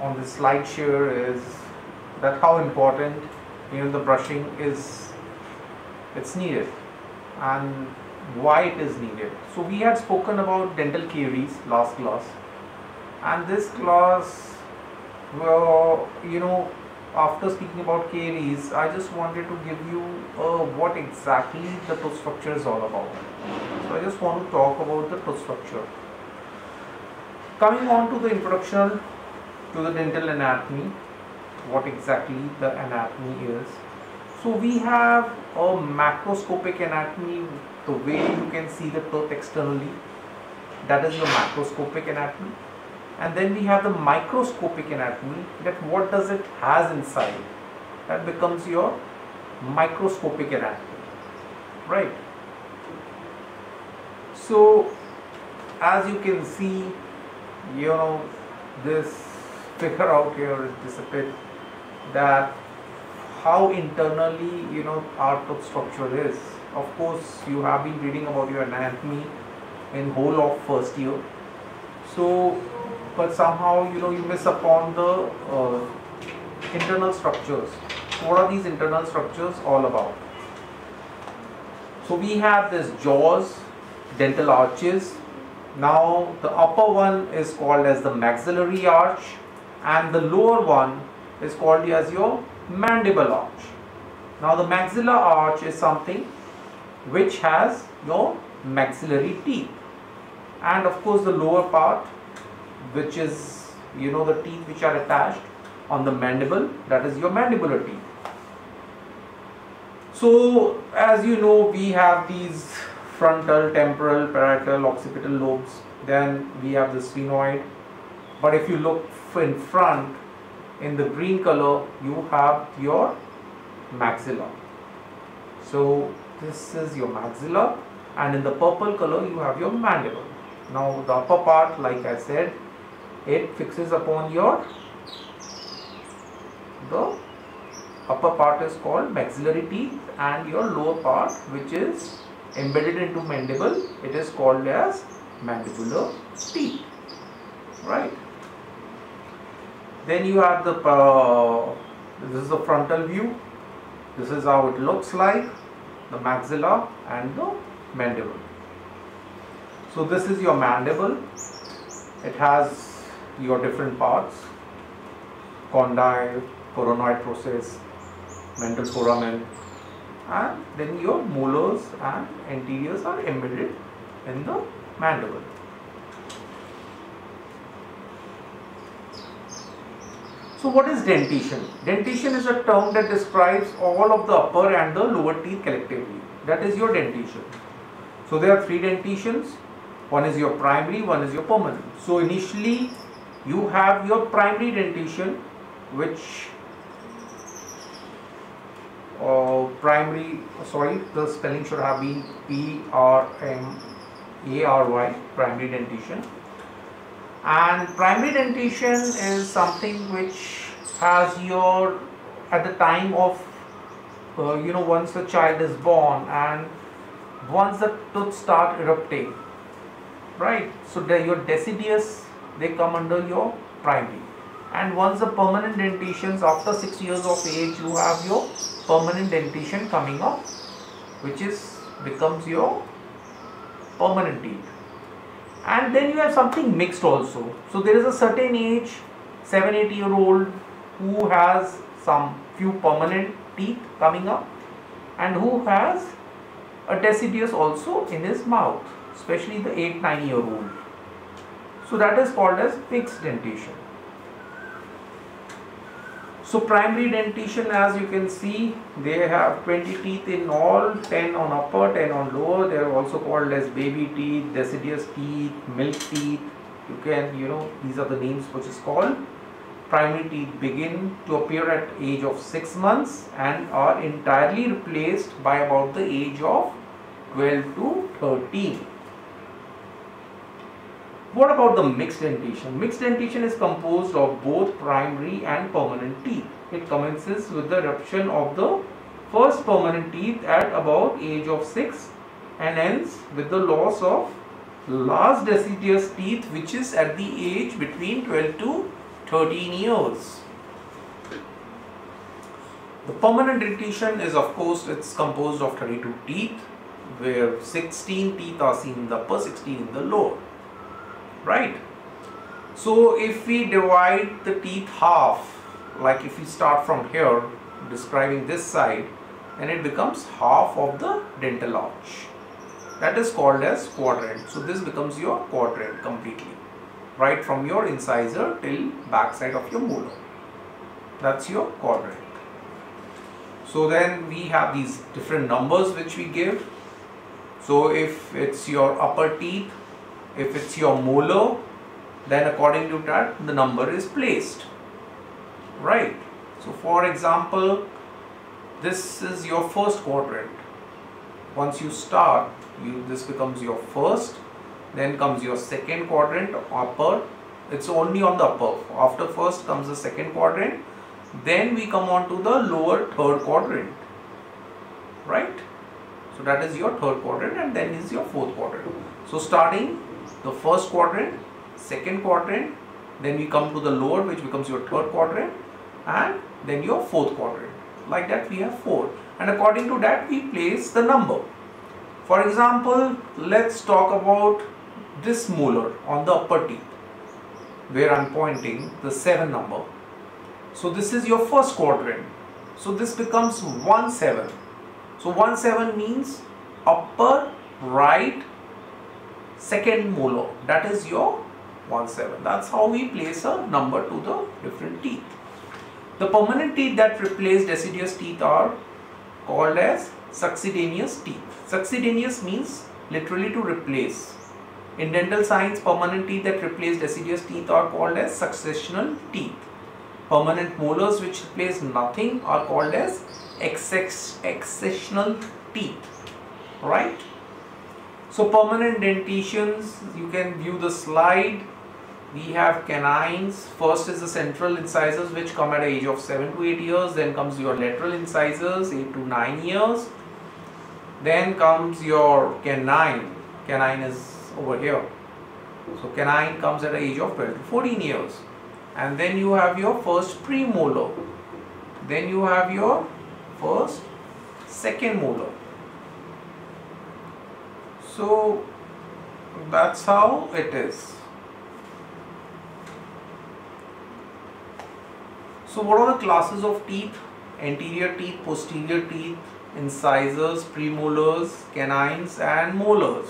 on this slide here is that how important the brushing is, it's needed, and why it is needed. So we had spoken about dental caries last class, and this class, well, after speaking about caries, I just wanted to give you what exactly the tooth structure is all about. So I just want to talk about the tooth structure. Coming on to the introduction to the dental anatomy, what exactly the anatomy is. So we have a macroscopic anatomy, the way you can see the tooth externally, that is your macroscopic anatomy. And then we have the microscopic anatomy, that what does it has inside, that becomes your microscopic anatomy, right? So as you can see, this figure out here is depicted that how internally our tooth structure is. Of course, you have been reading about your anatomy in whole of first year. So, but somehow you miss upon the internal structures. So what are these internal structures all about? So we have this jaws, dental arches. Now the upper one is called as the maxillary arch, and the lower one is called as your mandible arch. Now the maxillar arch is something which has your maxillary teeth, and of course the lower part, which is the teeth which are attached on the mandible, that is your mandibular teeth. So as you know, we have these frontal, temporal, parietal, occipital lobes. Then we have the sphenoid. But if you look in front, in the green color, you have your maxilla. So this is your maxilla, and in the purple color you have your mandible. Now the upper part, like I said, it fixes upon the upper part is called maxillary teeth, and your lower part, which is embedded into mandible, it is called as mandibular teeth, right? Then you have the this is the frontal view. This is how it looks like, the maxilla and the mandible. So this is your mandible. It has your different parts: condyle, coronoid process, mental foramen, and then your molars and anteriors are embedded in the mandible. So what is dentition? Dentition is a term that describes all of the upper and the lower teeth collectively. That is your dentition. So there are three dentitions. One is your primary, one is your permanent. So initially you have your primary dentition, which the spelling should have been P-R-M-A-R-Y, primary dentition. And primary dentition is something which has at the time of once the child is born and once the tooth start erupting, right? So your deciduous, they come under your primary. And once the permanent dentitions, after 6 years of age, you have your permanent dentition coming up, which becomes your permanent teeth. And then you have something mixed also. So there is a certain age, 7-8 year old, who has some few permanent teeth coming up, and who has a deciduous also in his mouth, especially the 8-9 year old. So that is called as mixed dentition. So primary dentition, as you can see, they have 20 teeth in all, 10 on upper, 10 on lower. They are also called as baby teeth, deciduous teeth, milk teeth. You can, these are the names which is called. Primary teeth begin to appear at age of 6 months and are entirely replaced by about the age of 12 to 13. What about the mixed dentition? Mixed dentition is composed of both primary and permanent teeth. It commences with the eruption of the first permanent teeth at about age of 6 and ends with the loss of last deciduous teeth, which is at the age between 12 to 13 years. The permanent dentition is, of course, it's composed of 32 teeth, where 16 teeth are seen in the upper, 16 in the lower, right? So if we divide the teeth half, like if we start from here describing this side, then it becomes half of the dental arch. That is called as quadrant. So this becomes your quadrant completely, right from your incisor till back side of your molar. That's your quadrant. So then we have these different numbers which we give. So if it's your upper teeth, if it's your molar, then according to that the number is placed, right? So for example, this is your first quadrant. Once you start, this becomes your first, then comes your second quadrant, upper. It's only on the upper. After first comes the second quadrant, then we come on to the lower third quadrant, right? So that is your third quadrant, and then is your fourth quadrant. So starting the first quadrant, second quadrant, then we come to the lower, which becomes your third quadrant, and then your fourth quadrant. Like that we have 4, and according to that we place the number. For example, let's talk about this molar on the upper teeth, where I'm pointing the 7 number. So this is your first quadrant. So this becomes 1 7. So 1 7 means upper right second molar. That is your 1 7. That's how we place a number to the different teeth. The permanent teeth that replace deciduous teeth are called as succedaneous teeth. Succedaneous means literally to replace. In dental science, permanent teeth that replace deciduous teeth are called as successional teeth. Permanent molars which replace nothing are called as accessional teeth, right? So permanent dentitions, you can view the slide. We have canines. First is the central incisors, which come at the age of 7 to 8 years. Then comes your lateral incisors, 8 to 9 years. Then comes your canine. Canine is over here. So canine comes at the age of 12 to 14 years. And then you have your first premolar. Then you have your first second molar. So that's how it is. So what are the classes of teeth? Anterior teeth, posterior teeth, incisors, premolars, canines and molars.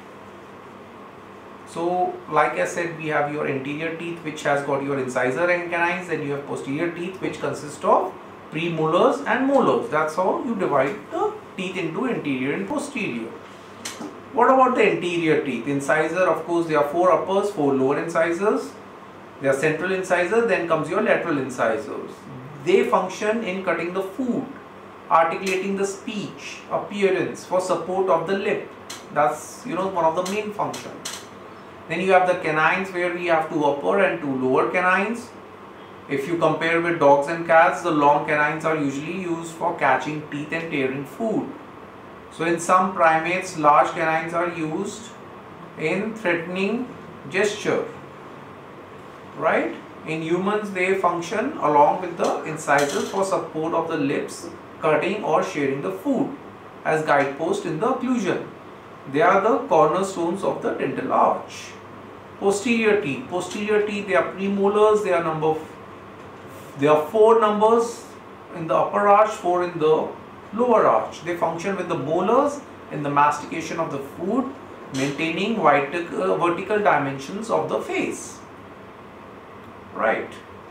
So like I said, we have your anterior teeth which has got your incisor and canines, then you have posterior teeth which consist of premolars and molars. That's how you divide the teeth into anterior and posterior. What about the anterior teeth? Incisor, of course, there are 4 uppers, 4 lower incisors. There are central incisor, then comes your lateral incisors. They function in cutting the food, articulating the speech, appearance, for support of the lip. That's one of the main functions. Then you have the canines, where we have 2 upper and 2 lower canines. If you compare with dogs and cats, the long canines are usually used for catching teeth and tearing food. So in some primates, large canines are used in threatening gesture, right? In humans, they function along with the incisors for support of the lips, cutting or sharing the food as guidepost in the occlusion. They are the cornerstones of the dental arch. Posterior teeth. Posterior teeth, they are premolars. There are 4 numbers in the upper arch, 4 in the lower arch. They function with the molars in the mastication of the food, maintaining vertical dimensions of the face. Right.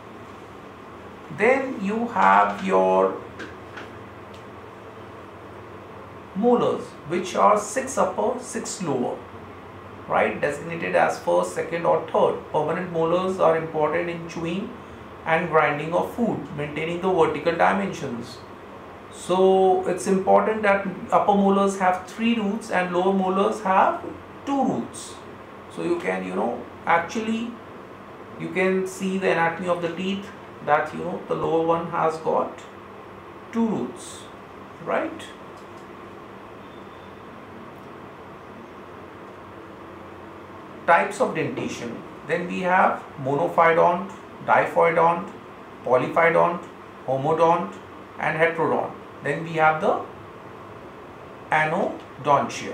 Then you have your molars, which are 6 upper, 6 lower, right, designated as first, second or third. Permanent molars are important in chewing and grinding of food, maintaining the vertical dimensions. So it's important that upper molars have 3 roots and lower molars have 2 roots. So you can actually you can see the anatomy of the teeth that the lower one has got 2 roots, right? Types of dentition. Then we have monophyodont, diphyodont, polyphyodont, homodont and heterodont. Then we have the anodontia.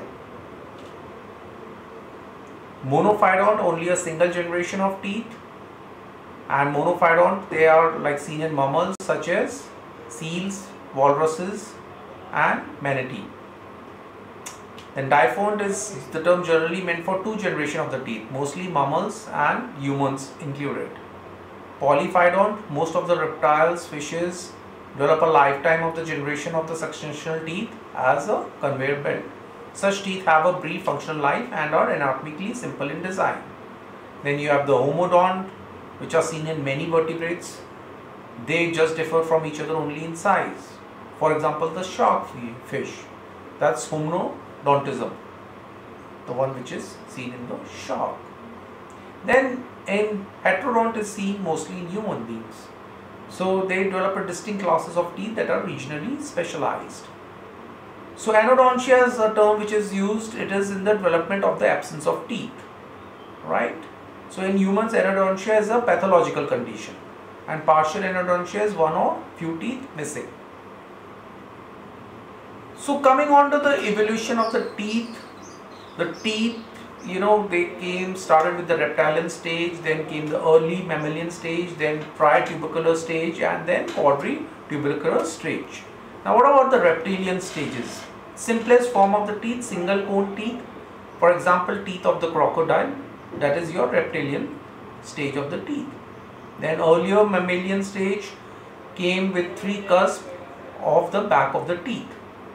Monophyodont, only a single generation of teeth, and monophyodont, they are like seen in mammals such as seals, walruses and manatee. Then diphthong is the term generally meant for two generations of the teeth, mostly mammals and humans included. Polyphyodont, most of the reptiles, fishes develop a lifetime of the generation of the successional teeth as a conveyor belt. Such teeth have a brief functional life and are anatomically simple in design. Then you have the homodont, which are seen in many vertebrates. They just differ from each other only in size. For example, the shark fish, that's homodontism, the one which is seen in the shark. Then in heterodont is seen mostly in human beings. So they develop a distinct classes of teeth that are regionally specialized. So anodontia is a term which is used, it is in the development of the absence of teeth, right? So in humans, anodontia is a pathological condition and partial anodontia is one or few teeth missing. So coming on to the evolution of the teeth, they started with the reptilian stage, then came the early mammalian stage, then tri-tubercular stage and then quadritubercular stage. Now what about the reptilian stages? Simplest form of the teeth, single cone teeth. For example, teeth of the crocodile, that is your reptilian stage of the teeth. Then earlier mammalian stage came with three cusps of the back of the teeth.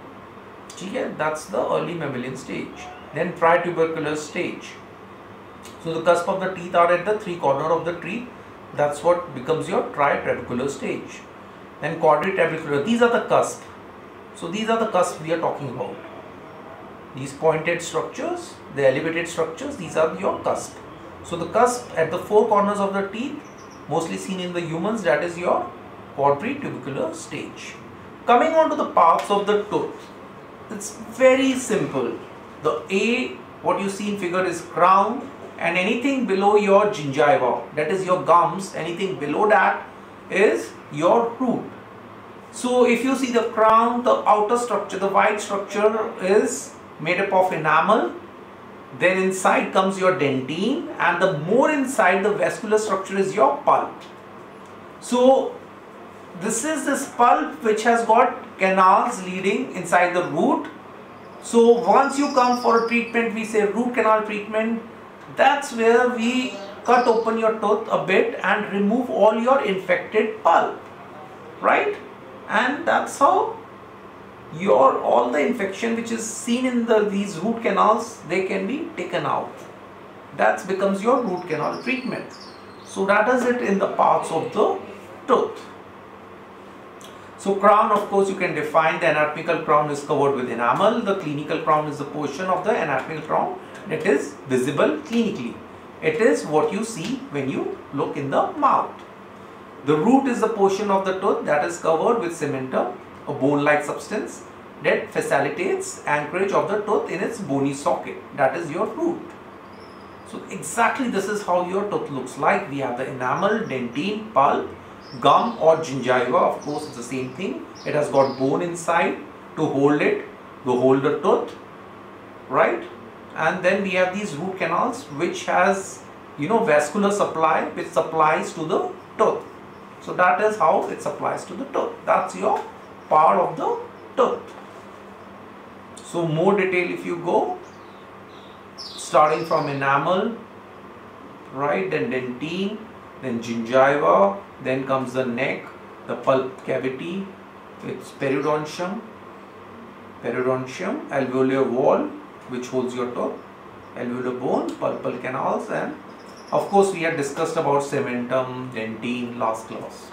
That's the early mammalian stage. Then tri-tubercular stage. So the cusp of the teeth are at the three corner of the tree. That's what becomes your tri-tubercular stage. Then quadritubercular, these are the cusp. So these are the cusps we are talking about. These pointed structures, the elevated structures, these are your cusp. So the cusp at the four corners of the teeth, mostly seen in the humans, that is your quadritubercular stage. Coming on to the parts of the tooth, it's very simple. The A, what you see in figure is crown, and anything below your gingiva, that is your gums, anything below that is your root. So if you see the crown, the outer structure, the white structure is made up of enamel, then inside comes your dentine, and the more inside the vascular structure is your pulp. So this is this pulp which has got canals leading inside the root. So once you come for a treatment, we say root canal treatment, that's where we cut open your tooth a bit and remove all your infected pulp, right? And that's how all the infection which is seen in these root canals, they can be taken out. That becomes your root canal treatment. So that is it in the parts of the tooth. So crown, of course, you can define the anatomical crown is covered with enamel. The clinical crown is the portion of the anatomical crown that is visible clinically. It is what you see when you look in the mouth. The root is the portion of the tooth that is covered with cementum, a bone-like substance that facilitates anchorage of the tooth in its bony socket. That is your root. So exactly this is how your tooth looks like. We have the enamel, dentine, pulp, gum or gingiva, of course it's the same thing. It has got bone inside to hold it, to hold the tooth, right? And then we have these root canals which has vascular supply which supplies to the tooth. So that is how it supplies to the tooth. That's your part of the tooth. So more detail if you go, starting from enamel, right, then dentine, then gingiva, then comes the neck, the pulp cavity, it's periodontium, alveolar wall which holds your tooth, alveolar bone, pulpal canals, and of course we had discussed about cementum, dentine last class.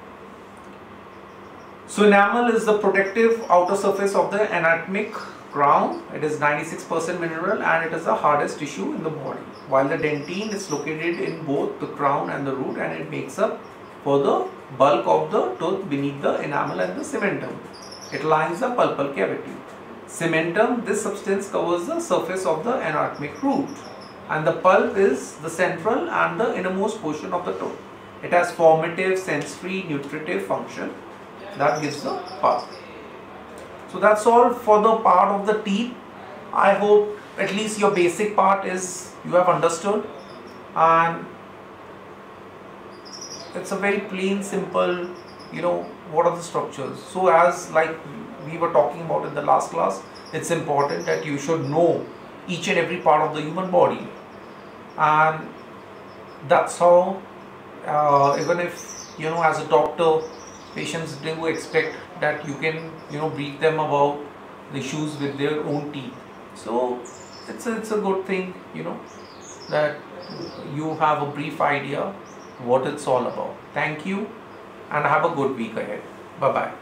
So enamel is the protective outer surface of the anatomic crown. It is 96% mineral and it is the hardest tissue in the body, while the dentine is located in both the crown and the root, and it makes up for the bulk of the tooth beneath the enamel and the cementum. It lines the pulpal cavity. Cementum, this substance covers the surface of the anatomic root, and the pulp is the central and the innermost portion of the tooth. It has formative, sensory, nutritive function that gives the power. So that's all for the part of the teeth. I hope at least your basic part is you have understood, and it's a very plain, simple, what are the structures. So as like we were talking about in the last class, it's important that you should know each and every part of the human body, and that's how even if as a doctor, patients do expect that you can brief them about the issues with their own teeth. So it's a good thing that you have a brief idea what it's all about. Thank you and have a good week ahead. Bye bye.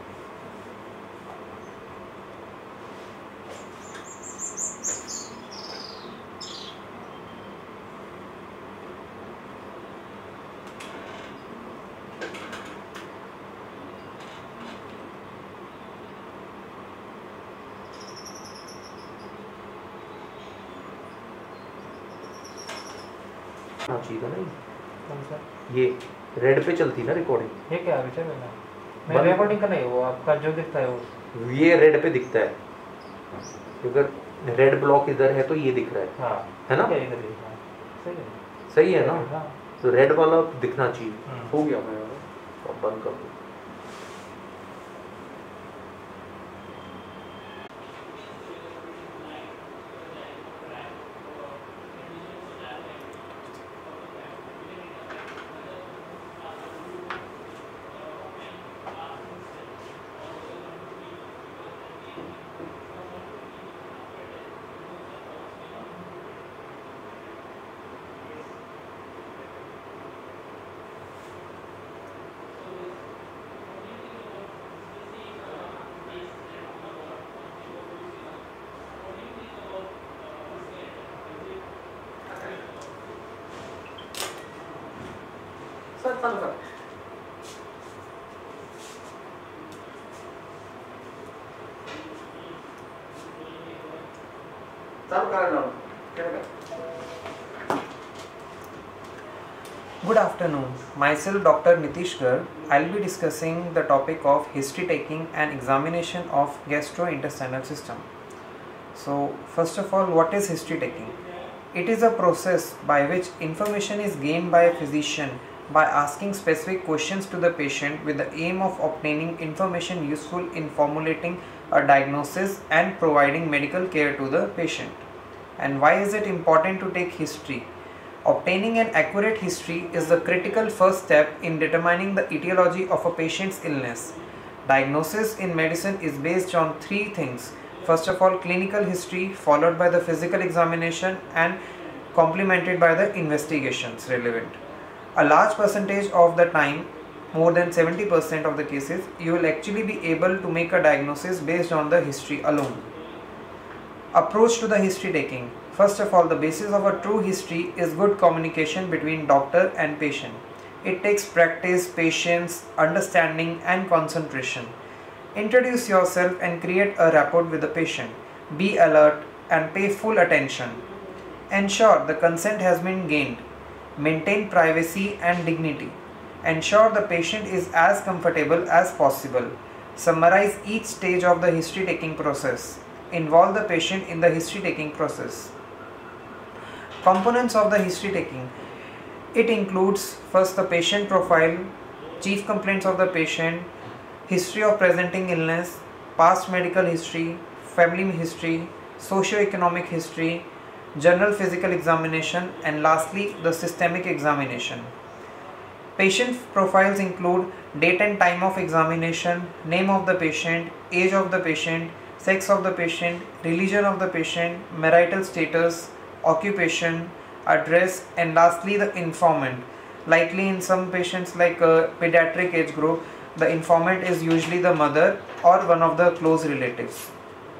चाहिए था ना कौन सा? ये red पे चलती ना recording. ये क्या अभी चलेगा? मैं रिकॉर्डिंग का नहीं, वो आपका जो दिखता है वो ये रेड पे दिखता है, अगर रेड ब्लॉक इधर है तो ये दिख रहा है। हाँ, है ना? इधर ही, हाँ, सही है, सही है ना? हाँ। तो रेड वाला दिखना चाहिए। हो गया मैं अब बंद कर दूँ। सर चालू कर। Good afternoon. Myself Dr. Nitish Garg. I'll be discussing the topic of history taking and examination of gastrointestinal system. So first of all, what is history taking? It is a process by which information is gained by a physician by asking specific questions to the patient with the aim of obtaining information useful in formulating a diagnosis and providing medical care to the patient. And why is it important to take history? Obtaining an accurate history is the critical first step in determining the etiology of a patient's illness. Diagnosis in medicine is based on three things. First of all, clinical history, followed by the physical examination and complemented by the investigations relevant. A large percentage of the time, more than 70% of the cases, you will actually be able to make a diagnosis based on the history alone. Approach to the history taking. First of all, the basis of a true history is good communication between doctor and patient. It takes practice, patience, understanding and concentration. Introduce yourself and create a rapport with the patient. Be alert and pay full attention. Ensure the consent has been gained. Maintain privacy and dignity. Ensure the patient is as comfortable as possible. Summarize each stage of the history taking process. Involve the patient in the history taking process. Components of the history taking. It includes first the patient profile, chief complaints of the patient, history of presenting illness, past medical history, family history, socio-economic history, general physical examination, and lastly the systemic examination. Patient profiles include date and time of examination, name of the patient, age of the patient, sex of the patient, religion of the patient, marital status, occupation, address, and lastly the informant. Likely in some patients like a pediatric age group, the informant is usually the mother or one of the close relatives.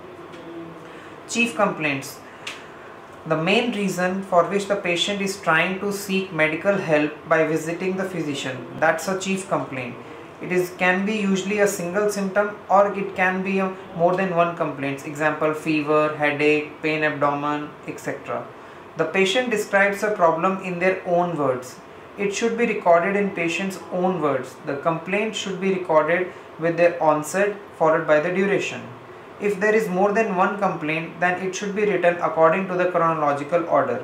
Chief complaints. The main reason for which the patient is trying to seek medical help by visiting the physician, that's a chief complaint. Can be usually a single symptom or it can be more than one complaint. Example, fever, headache, pain abdomen, etc. The patient describes a problem in their own words. it should be recorded in patient's own words. The complaint should be recorded with their onset followed by the duration. If there is more than one complaint, then it should be written according to the chronological order.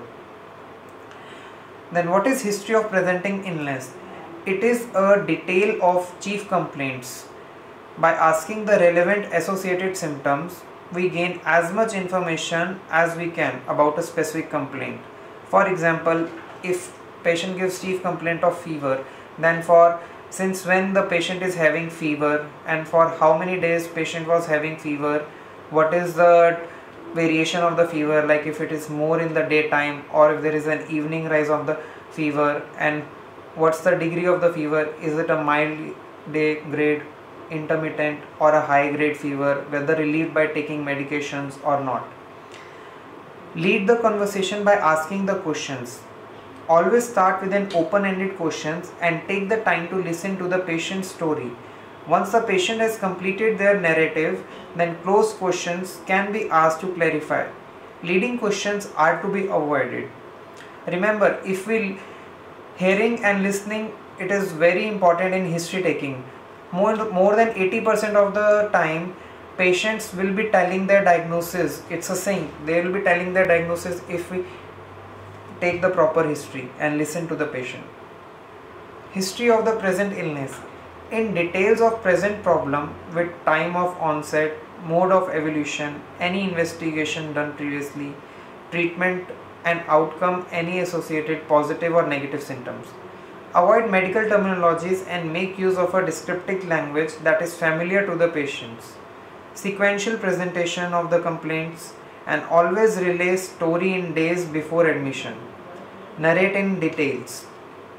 Then what is history of presenting illness? It is a detail of chief complaints. By asking the relevant associated symptoms, we gain as much information as we can about a specific complaint. For example, if patient gives chief complaint of fever, then since when the patient is having fever and for how many days patient was having fever, what is the variation of the fever, like if it is more in the daytime or if there is an evening rise of the fever, and what's the degree of the fever, is it a mild day grade, intermittent or a high grade fever, whether relieved by taking medications or not. Lead the conversation by asking the questions. Always start with an open-ended questions and take the time to listen to the patient's story. Once the patient has completed their narrative, then closed questions can be asked to clarify. Leading questions are to be avoided. Remember, if we hearing and listening, it is very important in history taking. More than 80% of the time, patients will be telling their diagnosis. It's a saying, they will be telling their diagnosis if we take the proper history and listen to the patient. History of the present illness. In details of present problem with time of onset, mode of evolution, any investigation done previously, treatment and outcome, any associated positive or negative symptoms. Avoid medical terminologies and make use of a descriptive language that is familiar to the patients. Sequential presentation of the complaints, and always relay story in days before admission. Narrate in details.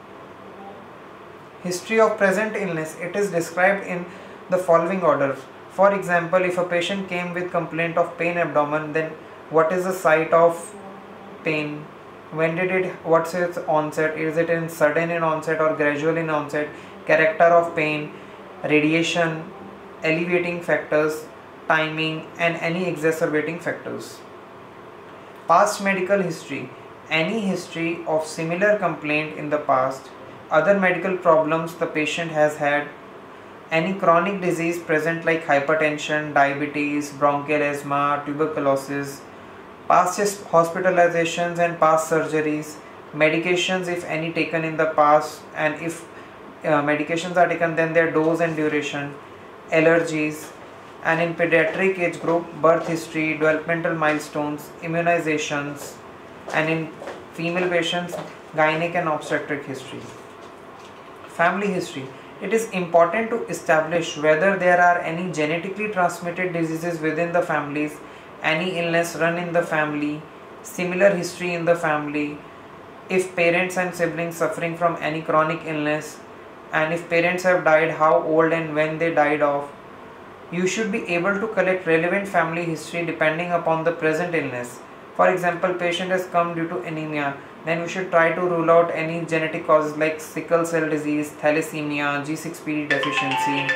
History of present illness. It is described in the following order. For example, if a patient came with complaint of pain abdomen, then what is the site of pain? What's its onset? Is it in sudden in onset or gradual in onset? Character of pain, radiation, alleviating factors, timing, and any exacerbating factors. Past medical history. Any history of similar complaint in the past, other medical problems the patient has had, any chronic disease present like hypertension, diabetes, bronchial asthma, tuberculosis, past hospitalizations and past surgeries, medications if any taken in the past, and if medications are taken, then their dose and duration, allergies, and in pediatric age group, birth history, developmental milestones, immunizations, and in female patients, gynec and obstetric history. Family history. It is important to establish whether there are any genetically transmitted diseases within the families, any illness run in the family, similar history in the family, if parents and siblings suffering from any chronic illness, and if parents have died, how old and when they died of. You should be able to collect relevant family history depending upon the present illness. For example, patient has come due to anemia, then we should try to rule out any genetic causes like sickle cell disease, thalassemia, G6PD deficiency.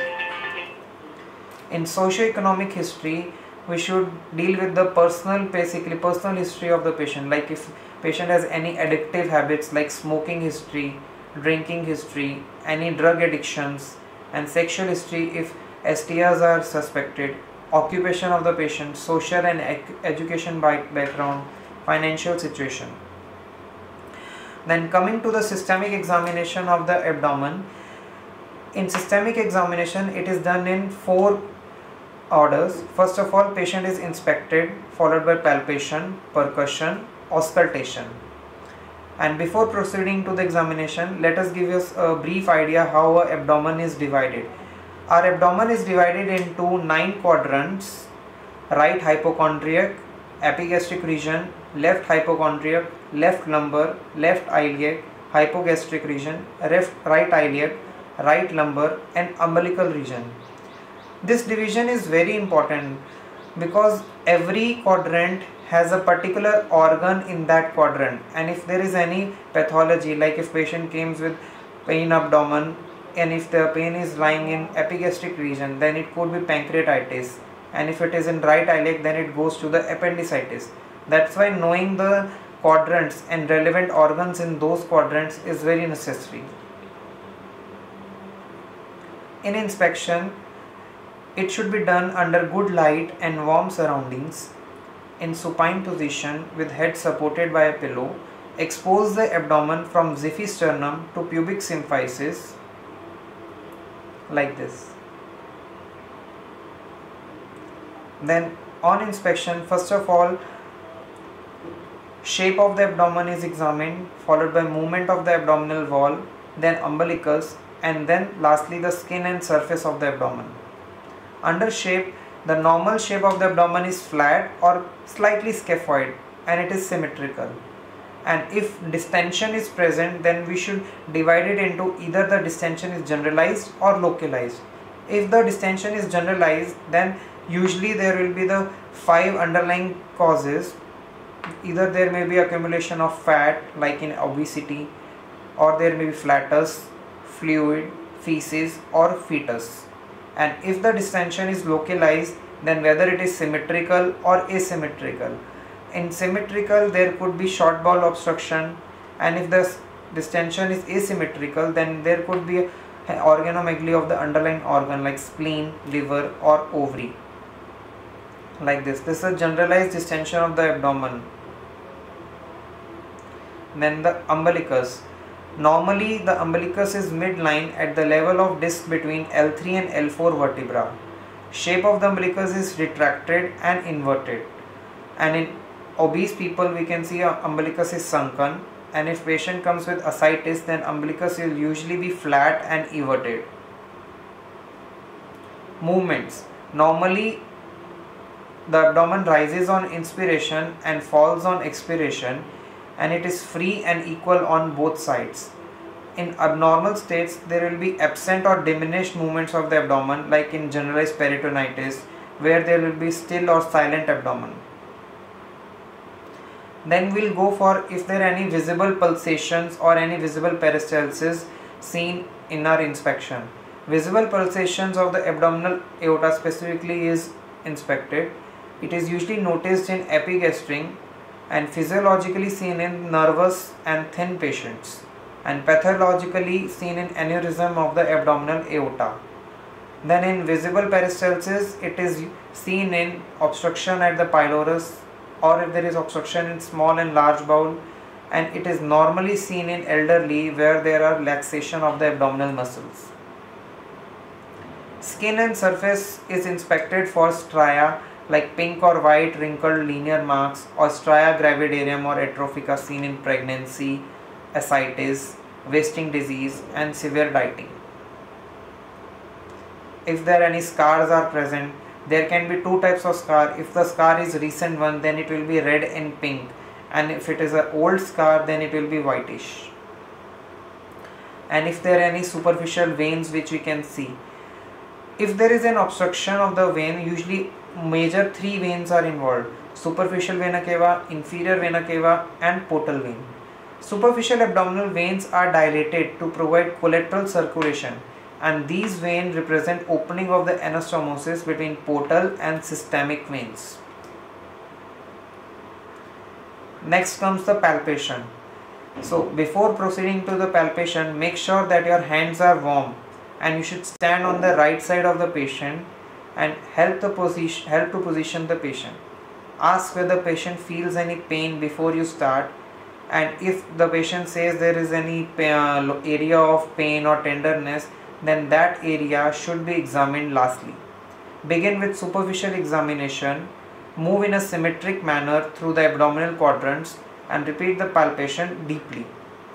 In socio-economic history, we should deal with the personal history of the patient, like if patient has any addictive habits like smoking history, drinking history, any drug addictions, and sexual history if STIs are suspected, occupation of the patient, social and education background, financial situation. Then coming to the systemic examination of the abdomen. In systemic examination, it is done in 4 orders. First of all, patient is inspected, followed by palpation, percussion, auscultation. And before proceeding to the examination, let us give you a brief idea how our abdomen is divided. Our abdomen is divided into 9 quadrants: right hypochondriac, epigastric region, left hypochondriac, left lumbar, left iliac, hypogastric region, right iliac, right lumbar, and umbilical region. This division is very important because every quadrant has a particular organ in that quadrant, and if there is any pathology, like if patient comes with pain abdomen and if the pain is lying in epigastric region, then it could be pancreatitis, and if it is in right iliac, then it goes to the appendicitis. That's why knowing the quadrants and relevant organs in those quadrants is very necessary. In inspection, it should be done under good light and warm surroundings, in supine position with head supported by a pillow. Expose the abdomen from xiphisternum to pubic symphysis like this. Then on inspection, first of all, shape of the abdomen is examined, followed by movement of the abdominal wall, then umbilicus, and then lastly the skin and surface of the abdomen. Under shape, the normal shape of the abdomen is flat or slightly scaphoid and it is symmetrical. And if distension is present, then we should divide it into either the distension is generalized or localized. If the distension is generalized, then usually there will be the 5 underlying causes. Either there may be accumulation of fat like in obesity, or there may be flatus, fluid, feces or fetus. And if the distension is localized, then whether it is symmetrical or asymmetrical. In symmetrical, there could be short bowel obstruction, and if the distension is asymmetrical, then there could be an organomegaly of the underlying organ like spleen, liver or ovary. Like this. This is a generalized distension of the abdomen. Then the umbilicus. Normally the umbilicus is midline at the level of disc between L3 and L4 vertebra. Shape of the umbilicus is retracted and inverted. And in obese people we can see umbilicus is sunken, and if patient comes with ascites, then umbilicus will usually be flat and everted. Movements. Normally the abdomen rises on inspiration and falls on expiration, and it is free and equal on both sides. In abnormal states, there will be absent or diminished movements of the abdomen like in generalized peritonitis, where there will be still or silent abdomen. Then we'll go for if there are any visible pulsations or any visible peristalsis seen in our inspection. Visible pulsations of the abdominal aorta specifically is inspected. It is usually noticed in epigastric and physiologically seen in nervous and thin patients, and pathologically seen in aneurysm of the abdominal aorta. Then in visible peristalsis, it is seen in obstruction at the pylorus, or if there is obstruction in small and large bowel, and it is normally seen in elderly where there are laxation of the abdominal muscles. Skin and surface is inspected for stria like pink or white wrinkled linear marks, or stria gravidarum or atrophica seen in pregnancy, ascites, wasting disease and severe dieting. If there any scars are present, there can be 2 types of scar. If the scar is recent one, then it will be red and pink, and if it is an old scar, then it will be whitish. And if there are any superficial veins which we can see, if there is an obstruction of the vein, usually major 3 veins are involved: superficial vena cava, inferior vena cava and portal vein. Superficial abdominal veins are dilated to provide collateral circulation, and these veins represent opening of the anastomosis between portal and systemic veins. Next comes the palpation. So before proceeding to the palpation, make sure that your hands are warm, and you should stand on the right side of the patient and help to position the patient. Ask whether the patient feels any pain before you start, and if the patient says there is any area of pain or tenderness, then that area should be examined lastly. Begin with superficial examination, move in a symmetric manner through the abdominal quadrants and repeat the palpation deeply.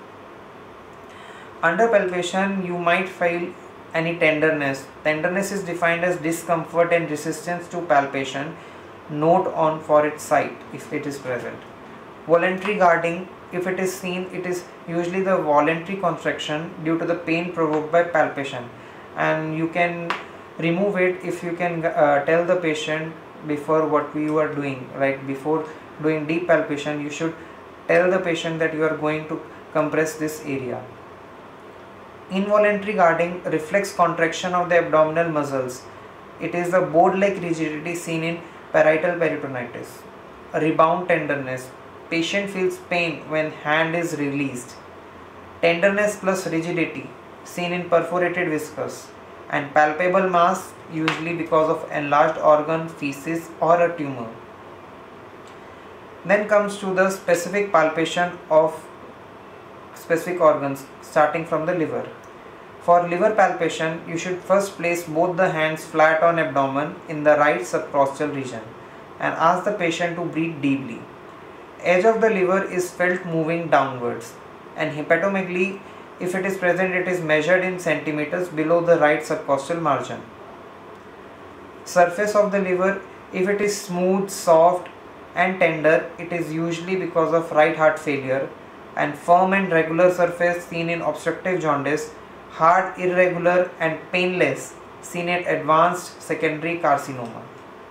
Under palpation, you might feel any tenderness. Tenderness is defined as discomfort and resistance to palpation. Note on for its site if it is present. Voluntary guarding, if it is seen, it is usually the voluntary contraction due to the pain provoked by palpation, and you can remove it if you can tell the patient before what you are doing. Like before doing deep palpation, you should tell the patient that you are going to compress this area. Involuntary guarding reflects contraction of the abdominal muscles. It is the board-like rigidity seen in parietal peritonitis. Rebound tenderness. patient feels pain when hand is released. Tenderness plus rigidity seen in perforated viscous, and palpable mass usually because of enlarged organ, feces or a tumor. Then comes to the specific palpation of specific organs starting from the liver. For liver palpation, you should first place both the hands flat on abdomen in the right subcostal region and ask the patient to breathe deeply. Edge of the liver is felt moving downwards, and hepatomegaly, if it is present, it is measured in centimeters below the right subcostal margin. Surface of the liver, if it is smooth, soft and tender, it is usually because of right heart failure, and firm and regular surface seen in obstructive jaundice, hard, irregular and painless seen in advanced secondary carcinoma.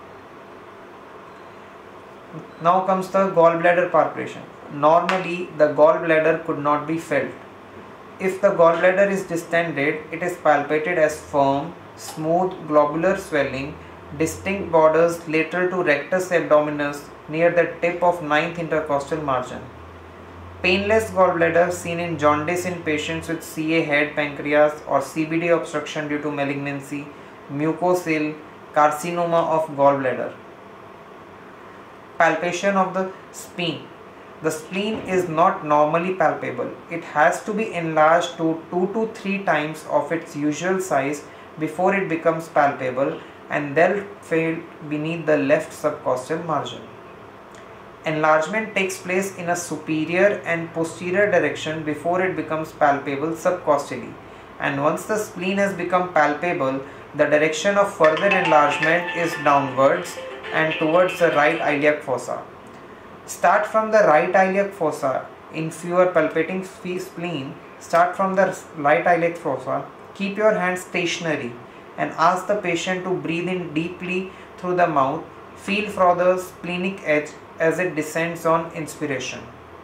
Now comes the gallbladder palpation. Normally, the gallbladder could not be felt. If the gallbladder is distended, it is palpated as firm, smooth, globular swelling, distinct borders lateral to rectus abdominis near the tip of 9th intercostal margin. Painless gallbladder seen in jaundice in patients with CA head, pancreas or CBD obstruction due to malignancy, mucocele, carcinoma of gallbladder. Palpation of the spleen. The spleen is not normally palpable. It has to be enlarged to 2 to 3 times of its usual size before it becomes palpable, and then felt beneath the left subcostal margin. Enlargement takes place in a superior and posterior direction before it becomes palpable subcostally, and once the spleen has become palpable, the direction of further enlargement is downwards and towards the right iliac fossa. Start from the right iliac fossa. If you are palpating spleen, start from the right iliac fossa. Keep your hands stationary and ask the patient to breathe in deeply through the mouth. Feel for the splenic edge as it descends on inspiration.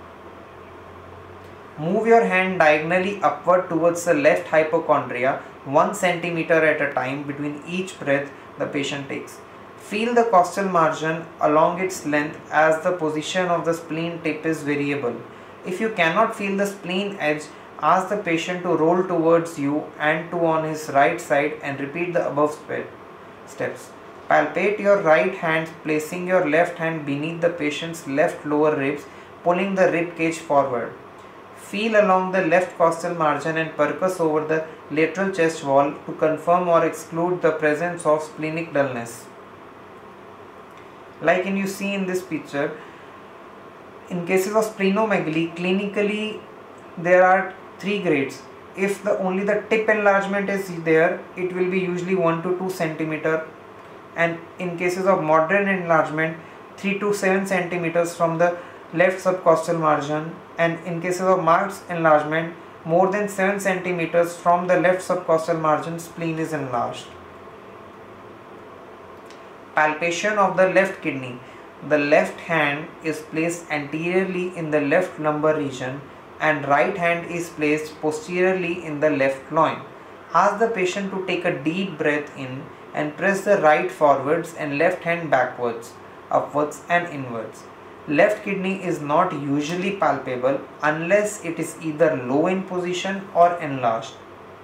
Move your hand diagonally upward towards the left hypochondria 1 centimeter at a time between each breath the patient takes. Feel the costal margin along its length as the position of the spleen tip is variable. If you cannot feel the spleen edge, ask the patient to roll towards you and to on his right side and repeat the above steps. Palpate your right hand, placing your left hand beneath the patient's left lower ribs, pulling the rib cage forward. Feel along the left costal margin and percuss over the lateral chest wall to confirm or exclude the presence of splenic dullness. Like you see in this picture, in cases of splenomegaly, clinically there are 3 grades. If only the tip enlargement is there, it will be usually 1 to 2 centimeter, and in cases of moderate enlargement, 3 to 7 centimeters from the left subcostal margin, and in cases of marked enlargement, more than 7 centimeters from the left subcostal margin, spleen is enlarged. Palpation of the left kidney. The left hand is placed anteriorly in the left lumbar region and right hand is placed posteriorly in the left loin. Ask the patient to take a deep breath in and press the right forwards and left hand backwards, upwards and inwards. Left kidney is not usually palpable unless it is either low in position or enlarged.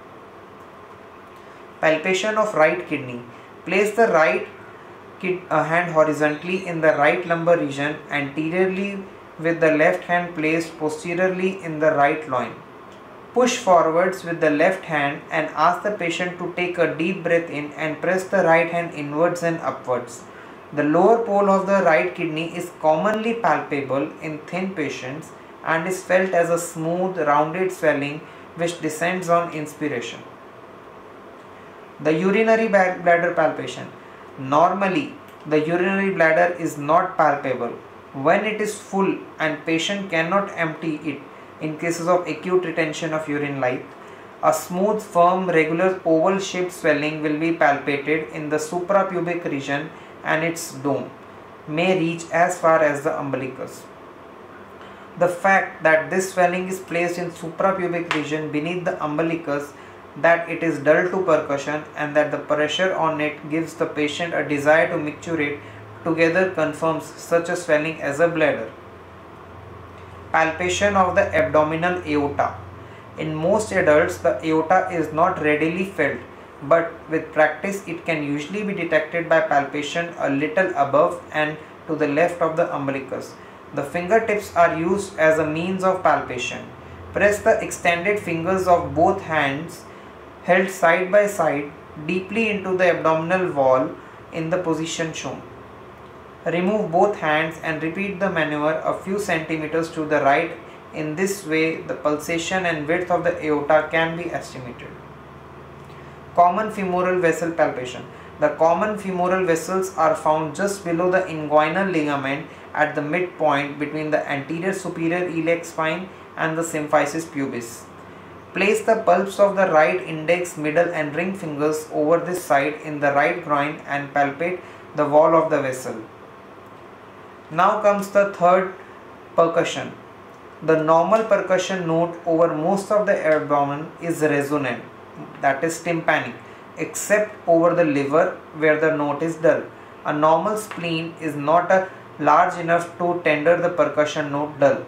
Palpation of right kidney. Place the right hand horizontally in the right lumbar region anteriorly with the left hand placed posteriorly in the right loin. Push forwards with the left hand and ask the patient to take a deep breath in and press the right hand inwards and upwards. The lower pole of the right kidney is commonly palpable in thin patients and is felt as a smooth, rounded swelling which descends on inspiration. The urinary bladder palpation. Normally, the urinary bladder is not palpable when it is full and patient cannot empty it. In cases of acute retention of urine light, a smooth, firm, regular oval-shaped swelling will be palpated in the suprapubic region and its dome may reach as far as the umbilicus. The fact that this swelling is placed in suprapubic region beneath the umbilicus, that it is dull to percussion and that the pressure on it gives the patient a desire to micturate together confirms such a swelling as a bladder. Palpation of the abdominal aorta. In most adults, the aorta is not readily felt, but with practice it can usually be detected by palpation a little above and to the left of the umbilicus. The fingertips are used as a means of palpation. Press the extended fingers of both hands held side by side deeply into the abdominal wall in the position shown. Remove both hands and repeat the maneuver a few centimeters to the right. In this way, the pulsation and width of the aorta can be estimated. Common femoral vessel palpation. The common femoral vessels are found just below the inguinal ligament at the midpoint between the anterior superior iliac spine and the symphysis pubis. Place the palps of the right index, middle and ring fingers over this side in the right groin and palpate the wall of the vessel. Now comes the third, percussion. The normal percussion note over most of the abdomen is resonant, that is tympanic, except over the liver where the note is dull. A normal spleen is not large enough to tender the percussion note dull.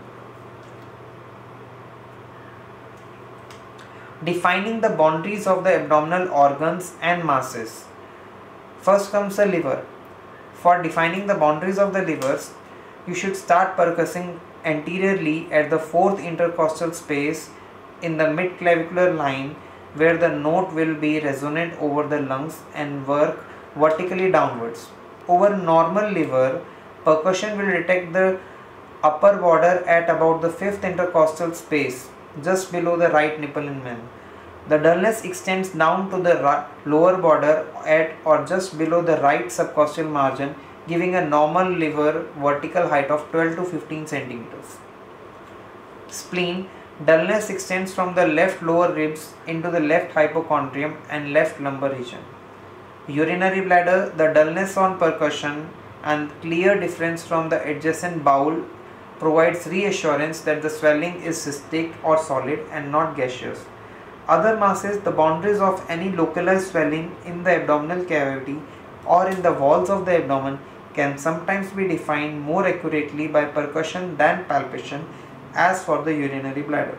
Defining the boundaries of the abdominal organs and masses. First comes the liver. For defining the boundaries of the livers, you should start percussing anteriorly at the fourth intercostal space in the mid-clavicular line where the note will be resonant over the lungs and work vertically downwards. Over normal liver, percussion will detect the upper border at about the fifth intercostal space, just below the right nipple in men. The dullness extends down to the lower border at or just below the right subcostal margin, giving a normal liver vertical height of 12 to 15 centimeters. Spleen. Dullness extends from the left lower ribs into the left hypochondrium and left lumbar region. Urinary bladder. The dullness on percussion and clear difference from the adjacent bowel provides reassurance that the swelling is cystic or solid and not gaseous. Other masses. The boundaries of any localized swelling in the abdominal cavity or in the walls of the abdomen can sometimes be defined more accurately by percussion than palpation, as for the urinary bladder.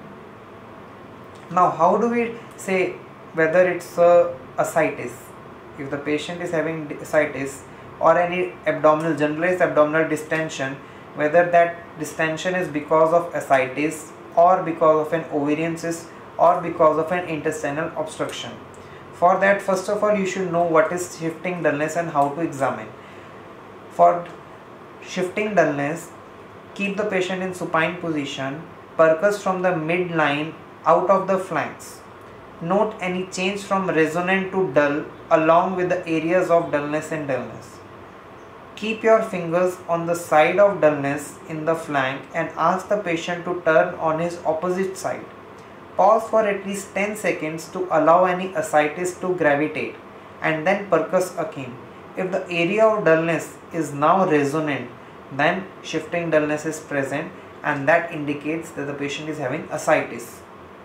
Now, how do we say whether it's a ascites? If the patient is having ascites or any generalized abdominal distension, whether that distension is because of ascites or because of an ovarian cyst or because of an intestinal obstruction. For that, first of all, you should know what is shifting dullness and how to examine. For shifting dullness, keep the patient in supine position, percuss from the midline out of the flanks. Note any change from resonant to dull along with the areas of dullness and dullness. Keep your fingers on the side of dullness in the flank and ask the patient to turn on his opposite side. Pause for at least 10 seconds to allow any ascites to gravitate and then percuss again. If the area of dullness is now resonant, then shifting dullness is present and that indicates that the patient is having ascites.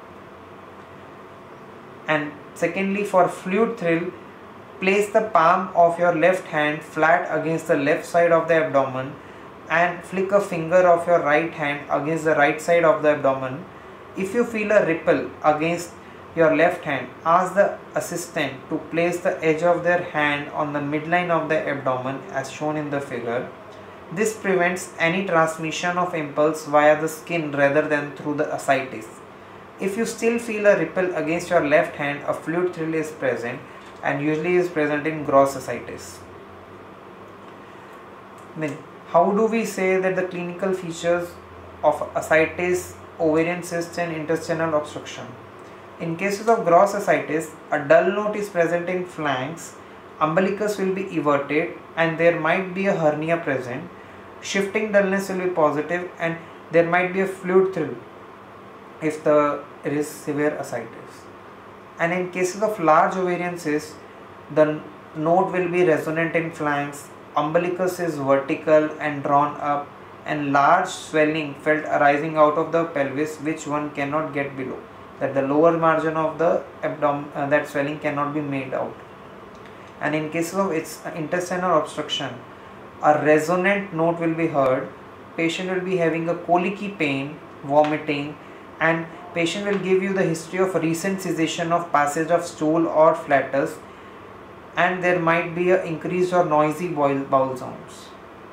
And secondly, for fluid thrill, place the palm of your left hand flat against the left side of the abdomen and flick a finger of your right hand against the right side of the abdomen. If you feel a ripple against your left hand, ask the assistant to place the edge of their hand on the midline of the abdomen as shown in the figure. This prevents any transmission of impulse via the skin rather than through the ascites. If you still feel a ripple against your left hand, a fluid thrill is present and usually is present in gross ascites. Then, how do we say that the clinical features of ascites, ovarian cyst and intestinal obstruction? In cases of gross ascites, a dull note is present in flanks, umbilicus will be everted and there might be a hernia present. Shifting dullness will be positive and there might be a fluid thrill if there is severe ascites. And in cases of large ovarian cysts, the note will be resonant in flanks, umbilicus is vertical and drawn up and large swelling felt arising out of the pelvis which one cannot get below. That the lower margin of the abdomen, that swelling cannot be made out. And in cases of its intestinal obstruction, a resonant note will be heard patient will be having a colicky pain, vomiting, and patient will give you the history of recent cessation of passage of stool or flatus, and there might be a increased or noisy bowel sounds.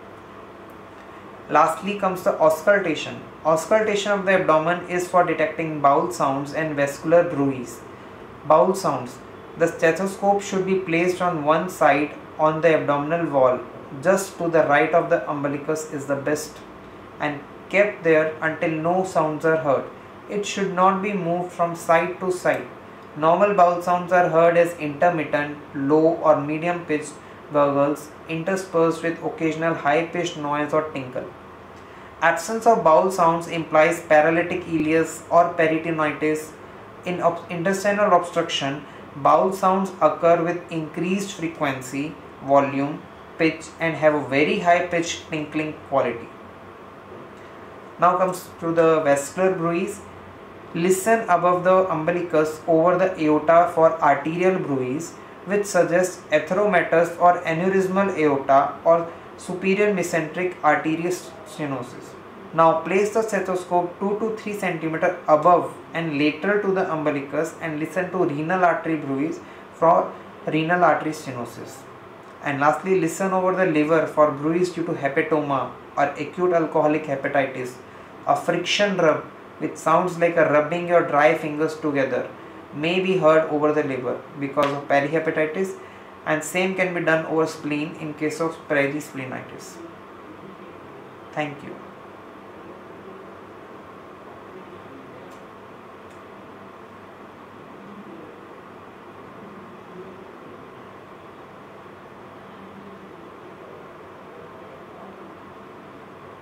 Lastly comes the auscultation. Auscultation of the abdomen is for detecting bowel sounds and vascular bruits. Bowel sounds. The stethoscope should be placed on one side on the abdominal wall, just to the right of the umbilicus is the best, and kept there until no sounds are heard. It should not be moved from side to side. Normal bowel sounds are heard as intermittent, low or medium pitched gurgles interspersed with occasional high pitched noise or tinkle. Absence of bowel sounds implies paralytic ileus or peritonitis. In intestinal obstruction, bowel sounds occur with increased frequency, volume, pitch, and have a very high pitched tinkling quality. Now comes to the vascular bruits. Listen above the umbilicus over the aorta for arterial bruits, which suggests atheromatous or aneurysmal aorta or superior mesenteric arterial stenosis. Now place the stethoscope 2 to 3 cm above and lateral to the umbilicus and listen to renal artery bruits for renal artery stenosis. And lastly, listen over the liver for bruits due to hepatoma or acute alcoholic hepatitis. A friction rub, which sounds like a rubbing your dry fingers together, may be heard over the liver because of perihepatitis, and same can be done over spleen in case of perisplenitis. Thank you.